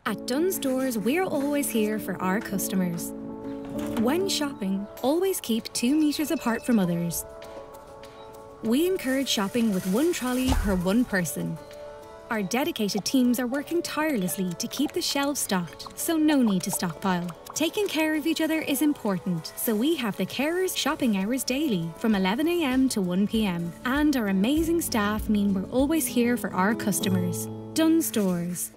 At Dunnes Stores, we're always here for our customers. When shopping, always keep 2 metres apart from others. We encourage shopping with 1 trolley per 1 person. Our dedicated teams are working tirelessly to keep the shelves stocked, so no need to stockpile. Taking care of each other is important, so we have the carers shopping hours daily from 11 a.m. to 1 p.m. And our amazing staff mean we're always here for our customers. Dunnes Stores.